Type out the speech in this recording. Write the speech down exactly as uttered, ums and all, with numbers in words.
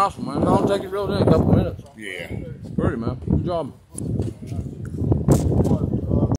nice one, man. It's only take it really in a couple minutes. Yeah. Pretty, man. Good job.